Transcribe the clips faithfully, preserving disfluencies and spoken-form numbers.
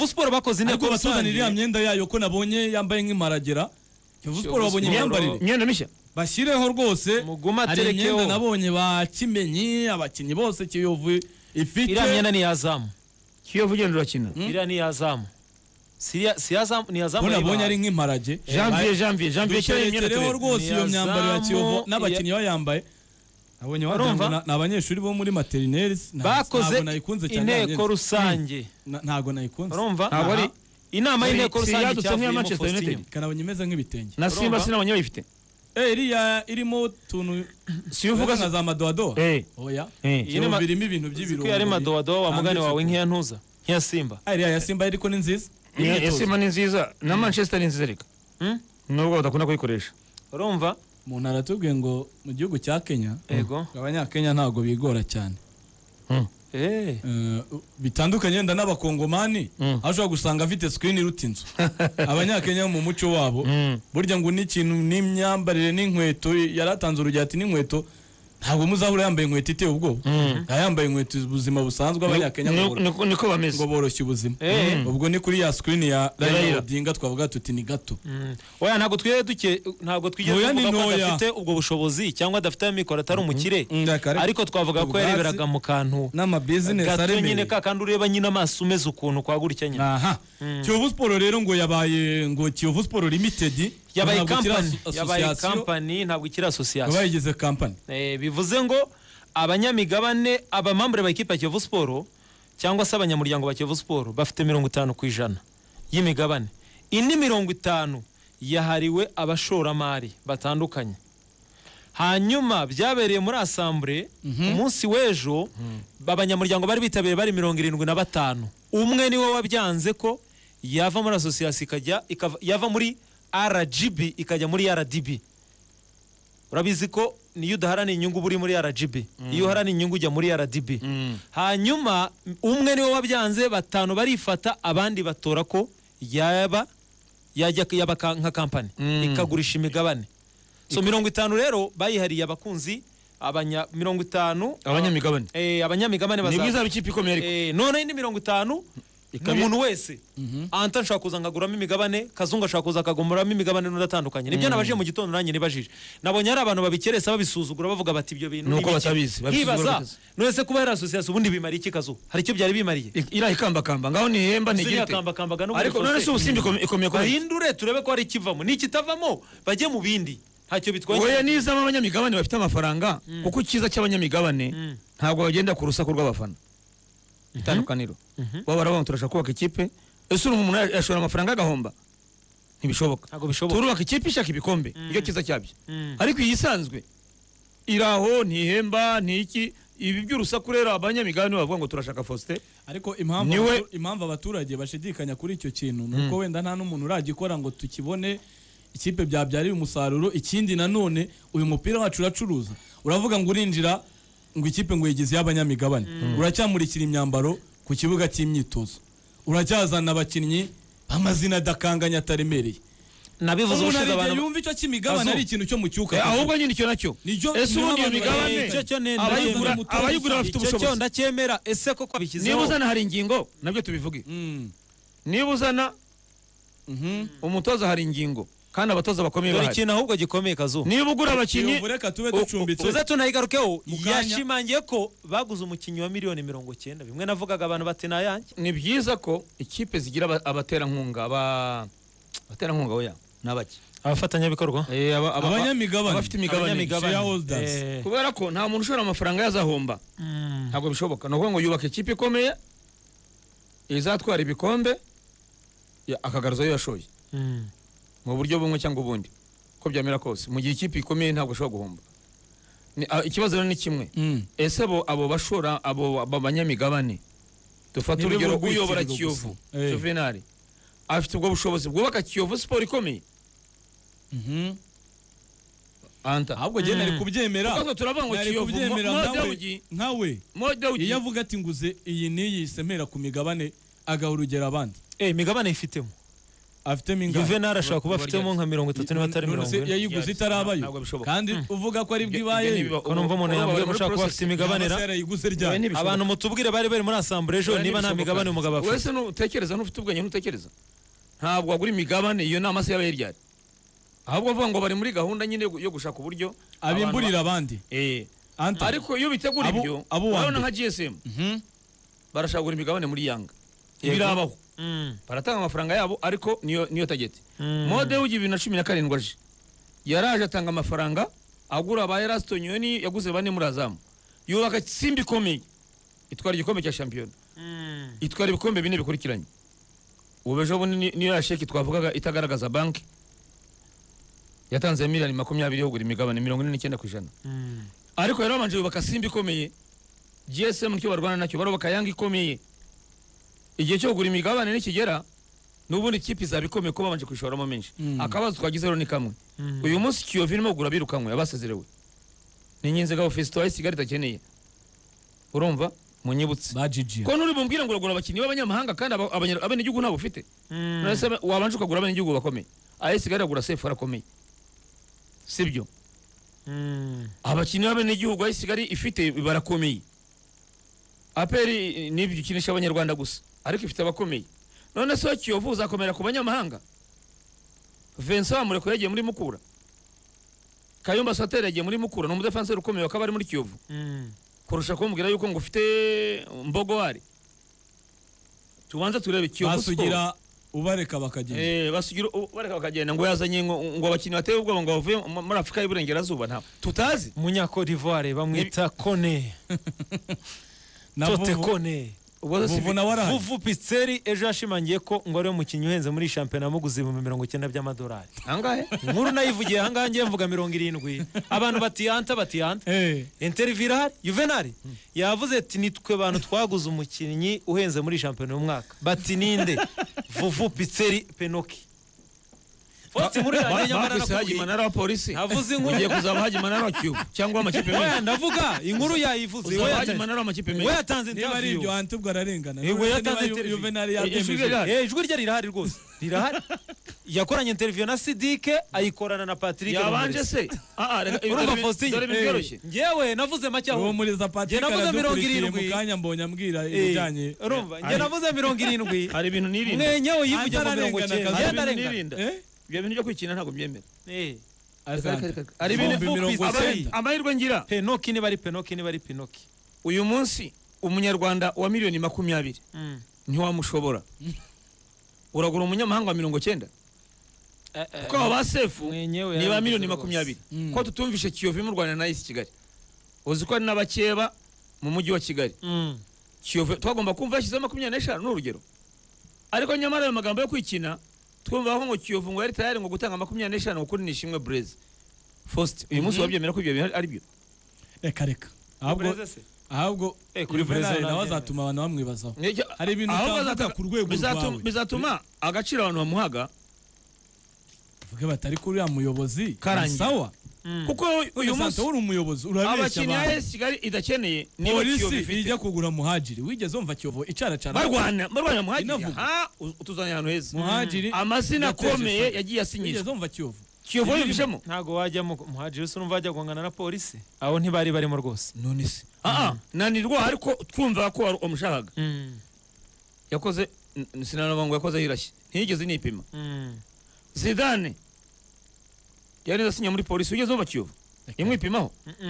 Kiyovu Sport bakoze inteko batuzanira ya myenda yayo ko nabonye yambaye nk'imparagera Kiyovu Sport babonye imyambarire imyenda mishya bashyireho rwose Muguma hari terekeho imyenda nabonye ba Kimenyi abakinnyi bose Kiyovu ifite iriya myenda ni yazamu Kiyovu genda urakina iriya ni yazamu Siria siyazamu ni yazamu nabonye ari nk'imparage Janvier Janvier Janvier cyane imyenda rwose iyo myambaro ya Kiyovu n'abakinnyi bayambaye nabonye barumva n'abanyeshuri bo muri materineri bakoze inteko rusange ntago nayikunze urumva ntago ari inama y'inteko rusange cyangwa ya Manchester United kanabonye imeze nk'ibitenge na Simba sinabonye bayifite eh iriya irimo tuntu si uvuga na za madoado eh oya irimo birimo ibintu by'ibiro yari madoado wa mugane wawe nk'iya ntuza nk'iya Simba iriya ya Simba ariko ni nziza ya Simba ni nziza na Manchester ni nziza reka nubwo badakunda kuyikoresha urumva umuntu aratubwiye ngo mu gihugu cya Kenya yego abanyakenya ntago bigora cyane eh bitandukanye nda n'abakongomani ashobora gusanga afite screen iruta inzu abanyakenya mu muco wabo burya ngo n'ikintu n'imyambarire n'inkweto yaratanze urugero ati n'inkweto ntabwo muzahura yambaye inkweto iteye ubwoba yambaye inkweto ubuzima busanzwe abanyakenya niko bameze ngo boroshye ubuzima ubwo ni kuri ya screen ya Raila Odinga twavuga tuti ni gato oya ntago twiye duke ntago twigeze kuvuga ko adafite ubwo bushobozi cyangwa adafite amikoro atari umukire ariko twavuga ko yareberaga mu kantu n'ama business aremeye nyine ka kandi ureba nyine amaso umeze ukuntu kwa gutya nyine aha Kiyovu Sport rero ngo yabaye ngo Kiyovu Sport Limited yabaye company yabaye company ntabwo ikira association yabayigize company eh bivuze ngo abanyamigabane abamambure ba equipe ya Kiyovu Sport cyangwa se abanyamuryango ba Kiyovu Sport bafite mirongo itanu ku ijana y'imigabane indi mirongo itanu yahariwe abashoramari batandukanye hanyuma byabereye muri assemblée umunsi wejo abanyamuryango bari bitabiriye bari mirongo irindwi na batanu umwe niwe wabyanze ko yava muri association ikajya yava muri R G B ikajya muri R D B urabizi ko niyo udaharana inyungu buri muri R G B iyo uharana inyungu ujya muri R D B hanyuma umwe niwe wabyanze batanu barifata abandi batora ko yaba yajya yaba nka company ikagurisha imigabane so mirongo itanu rero bayihariye abakunzi abanya mirongo itanu abanyamigabane eh abanyamigabane baza nibiza bikipi komeye ariko eh none indi mirongo itanu umuntu wese anta nshaka kuza ngaguramo imigabane kazunga ashaka kuza akagomoramo imigabane n'udatandukanye nibyo nabaje mu gitondo nanjye nibajije nabonye ari abantu babikeresa babisuzugura bavuga bati ibyo bintu nuko batabizi babibaza none se kuba yari association ubundi bimari iki kazu hari icyo byari bimariye irahi kamba kamba ngaho ni hemba ni gite ariko none se ubusimbi ikomeye ko bahindure turebe ko ari kivamo n'ikitavamo bajye mu bindi ntacyo bitwaye oya niza abanyamigabane bafite amafaranga kuko ikiza cy'abanyamigabane ntabwo bagenda ku rusaku rw'abafana itandukaniro baba barabona turashaka kubaka ikipe ese umuntu yashora amafaranga agahomba ntibishoboka ntago bishoboka turubaka ikipe ishaka ibikombe iyo kiza cyabyo ariko iyisanzwe iraho ntihemba ntiki ibi by'urusaku rero abanyamigabane bavuga ngo turashaka Faustin ariko impamvu impamvu abaturage bashidikanya kuri icyo kintu nuko wenda nta n'umuntu uragikora ngo tukibone ikipe byabyarira umusaruro ikindi nanone uyu mupira wacu uracuruza uravuga ngo urinjira ngo ikipe ngo yigize y'abanyamigabane uracyamurikira imyambaro ku kibuga cy'imyitozo uracyazana abakinnyi amazina adakanganya ataremereye nabivuze ubushize abantu yumva icyo cy'imigabane ari ikintu cyo mu cyuka ahubwo nyine icyo nacyo ese ubundi iyo migabane abayigura abayigura bafite ubushobozi cyo ndacyemera ese koko bikizeho niba uzana hari ingingo nabyo tubivuge niba uzana umutoza hari ingingo kandi abatoza bakomeye bahari ikintu ahubwo gikomeye kazu niba ugura abakinnyi ureka tube ducumbitse uza tunayigarukeho yashimangiye ko baguze umukinnyi wa miliyoni mirongo icyenda bimwe navugaga abantu bati nayanjye ni byiza ko ikipe zigira abaterankunga aba abaterankunga oya nabaki abafatanyabikorwa eh abanyamigabane abafite imigabane shareholders kubera ko nta muntu ushora amafaranga yazahomba ntabwo bishoboka no ngo yubaka ikipe ikomeye izatwara ibikombe akagaruza yo yashoye mu buryo bumwe cyangwa ubundi ko byamera kose mu gihe ikipe ikomeye ntabwo ushobora guhomba ikibazo rero ni kimwe ese bo abo bashora abo abanyamigabane dufata urugero uyobora Kiyovu Juvenal afite ubwo bushobozi bwubaka Kiyovu Sport ikomeye anta ahubwo je nari kubyemera kuko turavuga ngo Kiyovu nkawe iyo avuga ati nguze iyi niyi semera ku migabane aga urugero abandi eh migabane ifitemo afitemo ingano Juvenal ashobora kuba afitemo nka mirongo itatu niba atari mirongo ine yayiguze itarabayo kandi uvuga ko ari bwibaye ko numva umuntu yambwiye ko ushaka kuba afite imigabanira yarayiguze ryane abantu mutubwire bari bari muri assemblée ejo niba nta migabane umugabo afite wese nutekereza n'ufite ubwenge ntutekereza ntabwo wagura imigabane iyo nama se yabaye ryari ahubwo avuga ngo bari muri gahunda nyine yo gushaka uburyo abimburira abandi eh ariko iyo bitegura ibyo urabona nka G S M barashagura imigabane muri Yanga ibirabaho baratanga amafaranga yabo ariko niyo niyo target mode w'igi bibiri na cumi na karindwi aje yaraje atanga amafaranga agura ba Erasto Nyoni yaguze bane muri Azam yubaka Simba ikomeye itwara igikombe cya champion itwara ibikombe bine bikurikiranye ubejo bunini niyo yasheki twavugaga itagaragaza bank yatanze miliyoni makumyabiri yo kugura imigabane mirongo ine n'icyenda ku ijana ariko rero banje yubaka Simba ikomeye G S M cyo barwana nacyo barubaka Yanga ikomeye igihe cyo kugura imigabane nikigera n'ubundi kipi zabikomeye ko babanje kwishoramo menshi akabazo twagize rero ni kamwe uyu munsi Kiyovu irimo kugura birukanwe abasezerewe ni nyinze ga office to Kigali takeneye urumva munyibutse ko nuri bumbwira ngo uragura abakinyi b'abanyamahanga kandi abanye igihugu nabo ufite nase wabanje ukagura abanye igihugu bakomeye ayi Kigali agura safe arakomeye sibyo abakinyi b'abanye igihugu ayi Kigali ifite barakomeye aperi nibyo ukinisha abanyarwanda gusa ariko ifite abakomeye none so Kiyovu uzakomera ku banyamahanga Vincent Amureko yagiye muri Mukura Kayumba Satere yagiye muri Mukura no mudefenseur ukomeye akaba ari muri Kiyovu kurusha kumbwira yuko ngo ufite Mbogo wari tubanza turebe Kiyovu basugira ubareka bakagenda eh basugira ubareka bakagenda ngo yazanye ngo abakinyi bateye ubwo ngo bavuye muri Afrika y'Iburengerazuba nta tutazi Munyako d'Ivoire bamwita Kone Tote Kone Vuvu Pizzeri ejo yashimangiye ko ngo ari umukinnyi uhenze muri shampiyona muguze ibihumbi mirongo icyenda by'amadolari angahe inkuru nayivugiye ahangaha ngiye mvuga mirongo irindwi abantu batiyanta batiyanta interview irahari Juvenal yavuze ati nitwe bantu twaguze umukinnyi uhenze muri shampiyona y'umwaka bati ninde Vuvu Pizzeri Penoki Fosti muri radiyo nyamara na kuhaji manara wa polisi havuze inkuru ugiye kuzaba haji manara wa Kiyovu cyangwa amakipe menshi ndavuga inkuru yayivuze we haji manara wa makipe menshi we yatanze interview niba ari ibyo antubwo ararengana we yatanze interview Juvenal yagemeje eh ijwi rye rirahari rwose rirahari yakoranye interview na Sidike ayikorana na Patrick yabanje se a a urumva Faustin dore bibyoroshye ngewe navuze make aho uwo muri za Patrick navuze mirongo irindwi mu kanya mbonye ambwira ibijanye urumva nge navuze mirongo irindwi hari ibintu nirinda mwenyewe yivugiye mu mirongo icyenda yandarenga ibyo bintu byo kwikina ntabwo byemera eh ari ibintu amahirwe ngira Penoki ni bari Penoki ni bari Pinoki uyu munsi umunyarwanda wa miliyoni makumyabiri ntiwamushobora uragura umunyamahanga wa mirongo cyenda kuko aba sefu ni ba miliyoni makumyabiri ko tutumvishe Kiyovu mu Rwanda na isi Kigali uzi ko ari n'abakeba mu mujyi wa Kigali Kiyovu twagomba kumva yashyize makumyabiri n'eshanu n'urugero ariko nyamara ayo magambo yo kwikina twumva aho ngo Kiyovu ngo yari tayari ngo gutanga makumyabiri n'eshanu kuri nishimwe Blaze Faust uyu munsi wabyemera ko ibyo bintu ari byo reka reka ahubwo ahubwo kuri Blaze nawe azatuma abantu bamwibazaho hari ibintu utavuga ku rwego rwawe bizatuma agaciro abantu bamuhaga vuga batari kuri ya muyobozi sawa kuko uyu munsi uri umuyobozi urabeshya abakinnyi ya Kigali idakeneye niba Kiyovu ifite ijya kugura muhajiri wigeze umva Kiyovu icara cyane barwana barwana muhajiri ha utuzanya ahantu heza muhajiri amazina akomeye yagiye asinyishwa wigeze umva Kiyovu Kiyovu yibishemo ntago wajyamo muhajiri se urumva wajya gongana na polisi aho ntibari barimo rwose none se a a nanirwa ariko twumva ko ari umushakaga yakoze sinanavuga ngo yakoze hirashye ntiyigeze nipima Zidane yari asinya muri polisi ugeze umva Kiyovu imwipimaho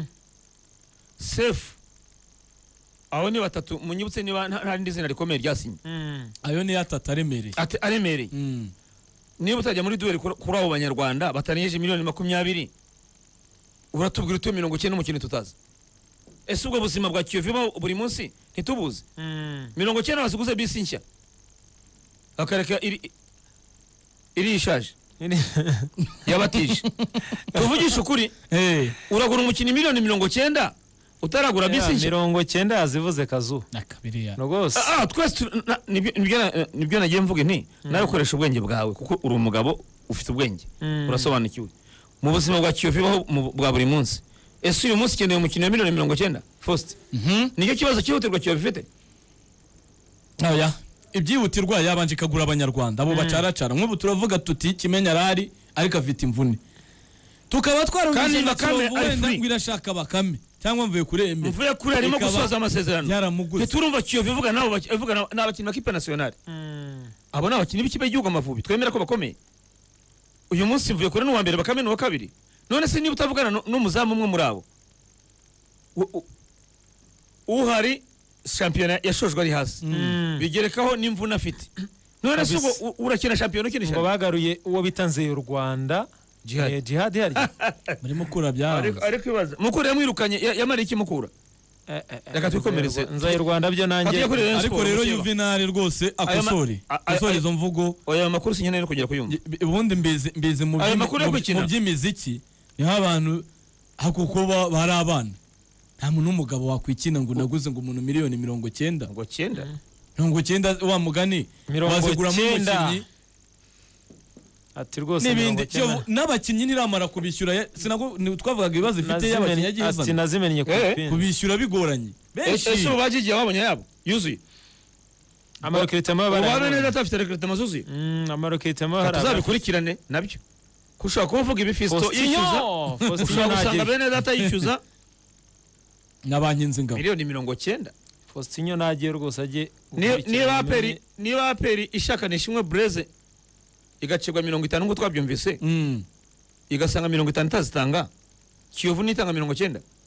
safe aho ni batatu munyibutse niba nta rindi zina rikomeye ryasinye ayo ni atatu aremereye ati aremereye niba utajya muri duel kuri abo banyarwanda bataneje miliyoni makumyabiri uratubwira utu mirongo icyenda n'umukino tutazi ese ubwo buzima bwa Kiyovu buri munsi ntitubuze mirongo icyenda basiguze bisi nshya akareka iri iri ishaje yabatije tuvugisha ukuri uragura umukinnyi miliyoni mirongo icyenda utaragura bisi nshya mirongo icyenda yazivuze kazu nakabiriya rwose ah twese nibyo nagiye mvuge nti nawe ukoresha ubwenge bwawe kuko uri umugabo ufite ubwenge urasobanukiwe mu buzima bwa Kiyovu baho bwa buri munsi ese uyu munsi keneye umukinnyi wa miliyoni mirongo icyenda Faust nicyo kibazo cyihutirwa Kiyovu ifite oya ibyihutirwa yabanje ikagura abanyarwanda abo bacaracara nk'ubu turavuga tuti Kimenya arari ariko afite imvune tukaba twarumvise na Kiyovu wenda ngo irashaka Bakame cyangwa mvuye kure Embe mvuye kure arimo gusoza amasezerano yaramuguze ntiturumva Kiyovu ivuga nabo ivuga n'abakinnyi b'ikipe nationale abo n'abakinnyi b'ikipe y'igihugu Amavubi twemera ko bakomeye uyu munsi mvuye kure n'uwa mbere Bakame n'uwa kabiri none se niba utavugana n'umuzamu umwe muri abo uhari shampiyona yashojwe ari hasi bigerekaho n'imvune afite none se ubwo urakina shampiyona ukinisha ngo bagaruye uwo bita Nzeye u Rwanda Jihad Jihad hari muri mukura byaranze ariko ibaza mukura yamwirukanye yamara iki mukura reka twikomereze Nzeye u Rwanda byo nanjye ariko rero Juvenal rwose akosori akosori izo mvugo oya makuru sinyene no kugera kuyumva ubundi mbize mbize mu by'imiziki niho abantu hakuko bari abana nta muntu n'umugabo wakwikina ngo naguze ngo umuntu miliyoni mirongo cyenda ngo cyenda mirongo cyenda wa mugani wazigura mu mukinnyi ati rwose n'ibindi n'abakinnyi niramara kubishyura sinago twavugaga ibibazo ifite y'abakinnyi yagiye ati nazimenye kubishyura bigoranye benshi ese bagiye babonye yabo yuzuye amarekretema bara waba neza atafite rekretema zuzuye amarekretema hari tuzabikurikirane nabyo kushaka kuvuga ibifisto yishyuza ushaka gusanga bene data yishyuza n'abankinze ngabo miliyoni mirongo cyenda Faustinho nagiye rwose aje niba aperi niba aperi ishakanisha imwe Blaze igacibwa mirongo itanu ngo twabyumvise igasanga mirongo itanu itazitanga Kiyovu nitanga mirongo cyenda